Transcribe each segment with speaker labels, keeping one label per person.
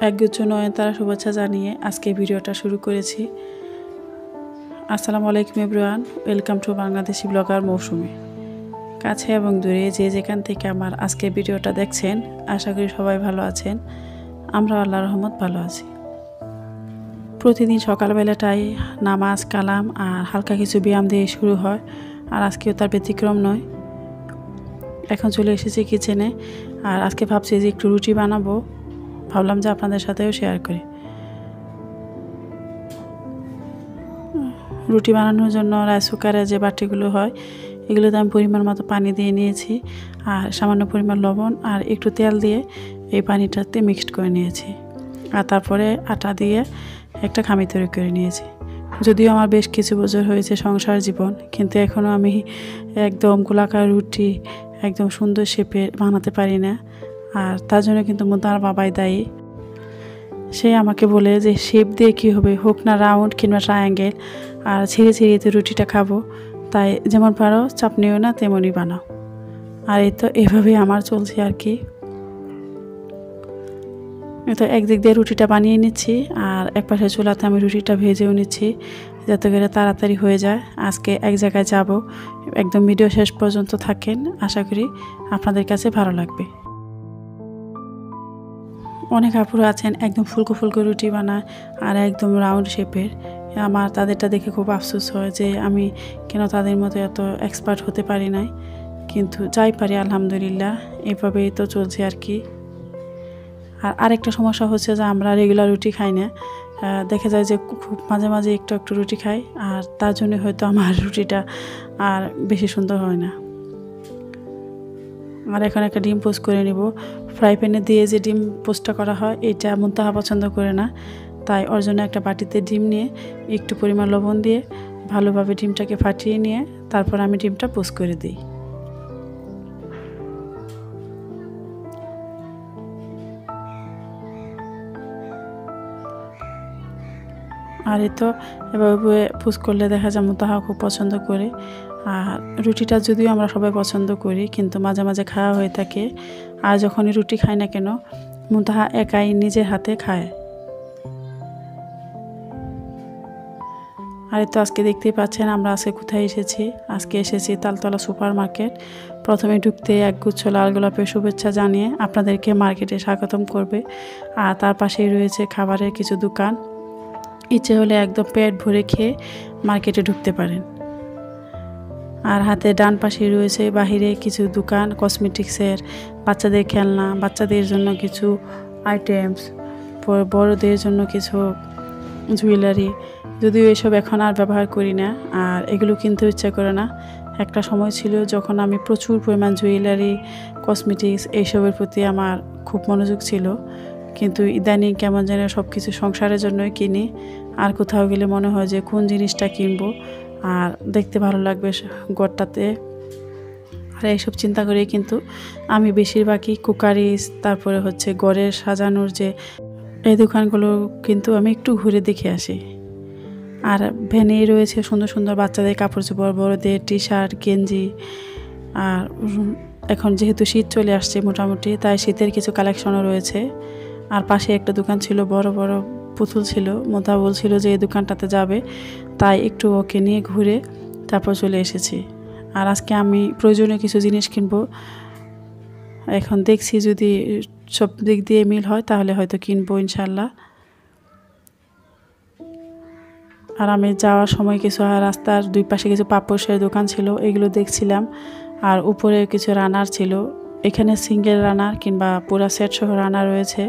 Speaker 1: একগুচ্ছ নয়নতারা শুভেচ্ছা জানিয়ে আজকে ভিডিওটা শুরু করেছি। আসসালামু আলাইকুম everyone, welcome to Bangladeshi blogger Moushumi. কাছে এবং দূরে যে যেখান থেকে আমার আজকে ভিডিওটা দেখছেন, আশা করি সবাই ভালো আছেন। আমরা আল্লাহর রহমত ভালো আছি। প্রতিদিন সকালবেলাটাই নামাজ কালাম আর হালকা কিছু ব্যায়াম দিয়ে শুরু হয়, আর আজকেও তার ব্যতিক্রম নয়। এখন চলে এসেছি কিচেনে, আর আজকে ভাবছি যে একটু রুটি বানাবো, ভাবলাম যে আপনাদের সাথেও শেয়ার করি। রুটি বানানোর জন্য রাইস কুকারে যে বাটিগুলো হয়, এগুলোতে আমি পরিমাণ মতো পানি দিয়ে নিয়েছি, আর সামান্য পরিমাণ লবণ আর একটু তেল দিয়ে এই পানিটাতে মিক্সড করে নিয়েছি। আর তারপরে আটা দিয়ে একটা খামি তৈরি করে নিয়েছি। যদিও আমার বেশ কিছু বছর হয়েছে সংসার জীবন, কিন্তু এখনও আমি একদম গোলাকার রুটি একদম সুন্দর শেপে বানাতে পারি না। আর তার জন্য কিন্তু তার বাবাই দায়ী। সে আমাকে বলে যে শেপ দিয়ে কী হবে, হোক না রাউন্ড কিংবা ট্রায়াঙ্গেল, আর ছিঁড়ে ছিঁড়ে তো রুটিটা খাবো, তাই যেমন পারো চাপ নিও না, তেমনই বানাও। আর এই তো এভাবেই আমার চলছে আর কি। তো একদিক দিয়ে রুটিটা বানিয়ে নিচ্ছি, আর এক পাশে চুলাতে আমি রুটিটা ভেজেও নিচ্ছি, যাতে করে তাড়াতাড়ি হয়ে যায়। আজকে এক জায়গায় যাব, একদম ভিডিও শেষ পর্যন্ত থাকেন, আশা করি আপনাদের কাছে ভালো লাগবে। অনেক আপুরা আছেন একদম ফুলকো ফুলকো রুটি বানায় আর একদম রাউন্ড শেপের। আমার তাদেরটা দেখে খুব আফসোস হয় যে আমি কেন তাদের মতো এত এক্সপার্ট হতে পারি নাই, কিন্তু যাই পারি আলহামদুলিল্লাহ, এভাবেই তো চলছে আর কি। আর আরেকটা সমস্যা হচ্ছে যে আমরা রেগুলার রুটি খাই না, দেখা যায় যে খুব মাঝে মাঝে একটু একটু রুটি খাই, আর তার জন্য হয়তো আমার রুটিটা আর বেশি সুন্দর হয় না। আর এখন একটা ডিম পোস্ট করে নিব। ফ্রাই প্যানে দিয়ে যে ডিম পোস্টটা করা হয়, এটা মুনতাহা পছন্দ করে না, তাই ওর জন্য একটা বাটিতে ডিম নিয়ে একটু পরিমাণ লবণ দিয়ে ভালোভাবে ডিমটাকে ফাটিয়ে নিয়ে তারপর আমি ডিমটা পোস্ট করে দিই। আর এই তো এভাবে পোস্ট করলে দেখা যায় মুনতাহা খুব পছন্দ করে। আর রুটিটা যদিও আমরা সবাই পছন্দ করি, কিন্তু মাঝে মাঝে খাওয়া হয়ে থাকে। আর যখনই রুটি খাই না কেন, মুনতাহা একাই নিজের হাতে খায়। আর তো আজকে দেখতেই পাচ্ছেন আমরা আজকে কোথায় এসেছি। আজকে এসেছি তালতলা সুপার মার্কেট। প্রথমে ঢুকতে একগুচ্ছ লাল গোলাপের শুভেচ্ছা জানিয়ে আপনাদেরকে মার্কেটে স্বাগতম করবে। আর তার পাশেই রয়েছে খাবারের কিছু দোকান। ইচ্ছে হলে একদম পেট ভরে খেয়ে মার্কেটে ঢুকতে পারেন। আর হাতে ডান পাশে রয়েছে বাহিরে কিছু দোকান, কসমেটিক্সের, বাচ্চাদের খেলনা, বাচ্চাদের জন্য কিছু আইটেমস, বড়দের জন্য কিছু জুয়েলারি। যদিও এসব এখন আর ব্যবহার করি না, আর এগুলো কিনতে ইচ্ছা করে না। একটা সময় ছিল যখন আমি প্রচুর পরিমাণ জুয়েলারি, কসমেটিক্স এইসবের প্রতি আমার খুব মনোযোগ ছিল, কিন্তু ইদানিং কেমন যেন সব কিছু সংসারের জন্যই কিনি। আর কোথাও গেলে মনে হয় যে কোন জিনিসটা কিনবো আর দেখতে ভালো লাগবে ঘরটাতে। আর এইসব চিন্তা করেই কিন্তু আমি বেশিরভাগই কুকারিস, তারপরে হচ্ছে ঘরের সাজানোর যে এই দোকানগুলো কিন্তু আমি একটু ঘুরে দেখে আসি। আর ভ্যানেই রয়েছে সুন্দর সুন্দর বাচ্চাদের কাপড় চোপড়, বড়দের টি শার্ট, গেঞ্জি। আর এখন যেহেতু শীত চলে আসছে মোটামুটি, তাই শীতের কিছু কালেকশনও রয়েছে। আর পাশে একটা দোকান ছিল, বড় বড় পুতুল ছিল। মোতা বলছিল যে এই দোকানটাতে যাবে, তাই একটু ওকে নিয়ে ঘুরে তারপর চলে এসেছি। আর আজকে আমি প্রয়োজনীয় কিছু জিনিস কিনবো। এখন দেখছি যদি সব দিক দিয়ে মিল হয় তাহলে হয়তো কিনবো ইনশাল্লাহ। আর আমি যাওয়ার সময় কিছু রাস্তার দুই পাশে কিছু পাপোশের দোকান ছিল, এগুলো দেখছিলাম। আর উপরে কিছু রানার ছিল, এখানে সিঙ্গেল রানার কিংবা পুরা সেট সহ রানার রয়েছে।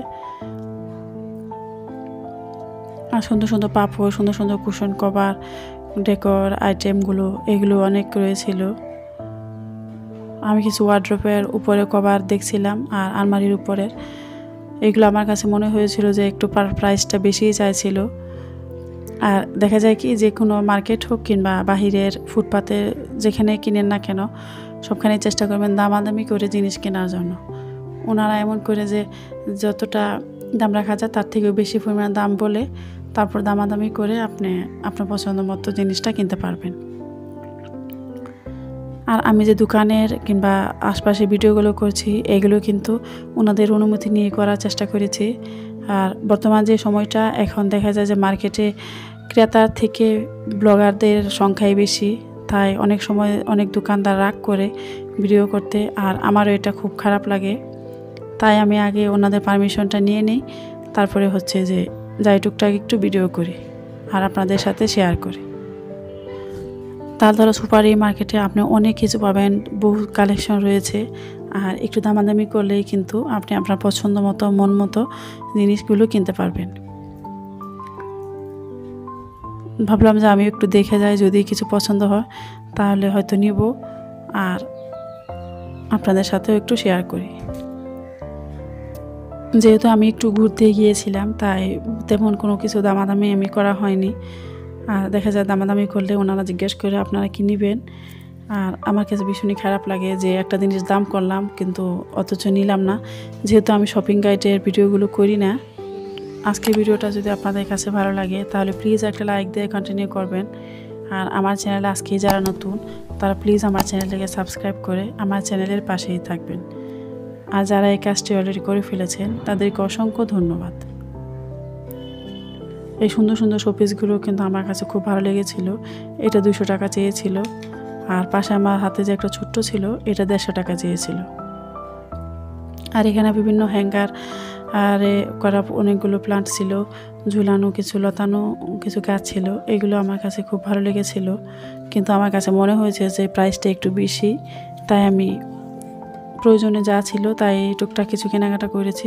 Speaker 1: আর সুন্দর সুন্দর পাপড়, সুন্দর সুন্দর কুশন কভার, ডেকোর আইটেমগুলো, এগুলো অনেক রয়েছিল। আমি কিছু ওয়ার্ড্রোপের উপরে কভার দেখছিলাম, আর আলমারির উপরের এগুলো আমার কাছে মনে হয়েছিল যে একটু প্রাইসটা বেশিই চাইছিল। আর দেখা যায় কি, যে কোনো মার্কেট হোক কিংবা বাহিরের ফুটপাতে যেখানে কিনেন না কেন, সবখানেই চেষ্টা করবেন দামাদামি করে জিনিস কেনার জন্য। ওনারা এমন করে যে যতটা দাম রাখা যায় তার থেকেও বেশি পরিমাণ দাম বলে তারপর দামাদামি করে আপনি আপনার পছন্দ মতো জিনিসটা কিনতে পারবেন। আর আমি যে দোকানের কিংবা আশপাশে ভিডিওগুলো করছি, এগুলো কিন্তু ওনাদের অনুমতি নিয়ে করার চেষ্টা করেছি। আর বর্তমান যে সময়টা এখন দেখা যায় যে মার্কেটে ক্রেতার থেকে ব্লগারদের সংখ্যাই বেশি, তাই অনেক সময় অনেক দোকানদার রাগ করে ভিডিও করতে, আর আমারও এটা খুব খারাপ লাগে। তাই আমি আগে ওনাদের পারমিশনটা নিয়ে নিই, তারপরে হচ্ছে যে যাই টুকটাক একটু ভিডিও করি আর আপনাদের সাথে শেয়ার করি। তালতলা সুপার এই মার্কেটে আপনি অনেক কিছু পাবেন, বহু কালেকশন রয়েছে, আর একটু দামাদামি করলেই কিন্তু আপনি আপনার পছন্দ মতো মন মতো জিনিসগুলো কিনতে পারবেন। ভাবলাম যে আমি একটু দেখে যাই, যদি কিছু পছন্দ হয় তাহলে হয়তো নিব আর আপনাদের সাথেও একটু শেয়ার করি। যেহেতু আমি একটু ঘুরতে গিয়েছিলাম, তাই তেমন কোনো কিছু দামাদামি আমি করা হয়নি। আর দেখা যায় দামাদামি করলে ওনারা জিজ্ঞেস করে আপনারা কি নেবেন, আর আমার কাছে ভীষণই খারাপ লাগে যে একটা জিনিস দাম করলাম কিন্তু অথচ নিলাম না। যেহেতু আমি শপিং গাইডের ভিডিওগুলো করি না, আজকের ভিডিওটা যদি আপনাদের কাছে ভালো লাগে তাহলে প্লিজ একটা লাইক দিয়ে কন্টিনিউ করবেন। আর আমার চ্যানেলে আজকেই যারা নতুন তারা প্লিজ আমার চ্যানেলটাকে সাবস্ক্রাইব করে আমার চ্যানেলের পাশেই থাকবেন। আর যারা এই কাজটি অলরেডি করে ফেলেছেন তাদেরকে অসংখ্য ধন্যবাদ। এই সুন্দর সুন্দর শোপিসগুলো কিন্তু আমার কাছে খুব ভালো লেগেছিল। এটা 200 টাকা চেয়েছিল, আর পাশে আমার হাতে যে একটা ছোট্ট ছিল এটা 150 টাকা চেয়েছিল। আর এখানে বিভিন্ন হ্যাঙ্গার আর করা অনেকগুলো প্লান্ট ছিল, ঝুলানো কিছু লতানো কিছু গাছ ছিল, এগুলো আমার কাছে খুব ভালো লেগেছিল। কিন্তু আমার কাছে মনে হয়েছে যে প্রাইসটা একটু বেশি, তাই আমি প্রয়োজনে যা ছিল তাই টুকটাক কিছু কেনাকাটা করেছি।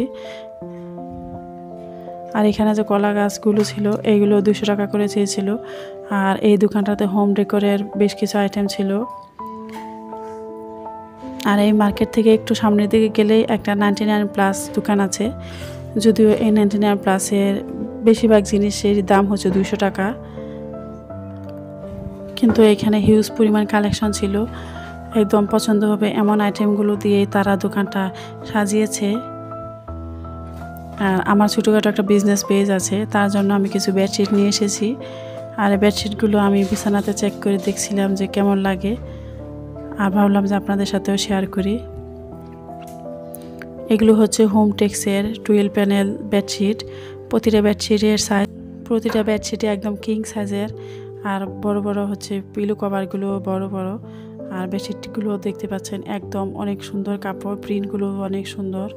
Speaker 1: আর এখানে যে কলা গাছগুলো ছিল এইগুলো 200 টাকা করে চেয়েছিল। আর এই দোকানটাতে হোম ডেকোরের বেশ কিছু আইটেম ছিল। আর এই মার্কেট থেকে একটু সামনের দিকে গেলেই একটা 99+ দোকান আছে, যদিও এই 99+-এর বেশিরভাগ জিনিসের দাম হচ্ছে 200 টাকা, কিন্তু এখানে হিউজ পরিমাণ কালেকশন ছিল। একদম পছন্দ হবে এমন আইটেমগুলো দিয়ে তারা দোকানটা সাজিয়েছে। আর আমার ছোটোখাটো একটা বিজনেস পেজ আছে, তার জন্য আমি কিছু বেডশিট নিয়ে এসেছি। আর এই বেডশিটগুলো আমি বিছানাতে চেক করে দেখছিলাম যে কেমন লাগে, আর ভাবলাম যে আপনাদের সাথেও শেয়ার করি। এগুলো হচ্ছে হোম টেক্সের 12 প্যানেল বেডশিট। প্রতিটা বেডশিটে একদম কিং সাইজের, আর বড় বড় হচ্ছে পিলো কভারগুলো বড় বড়। আর বেডশিটগুলো দেখতে পাচ্ছেন একদম অনেক সুন্দর কাপড়, প্রিন্টগুলো অনেক সুন্দর।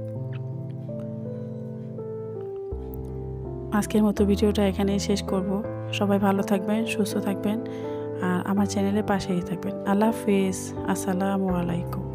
Speaker 1: আজকের মতো ভিডিওটা এখানেই শেষ করব। সবাই ভালো থাকবেন, সুস্থ থাকবেন, আর আমার চ্যানেলের পাশেই থাকবেন। আল্লাহ হাফেজ, আসসালামু আলাইকুম।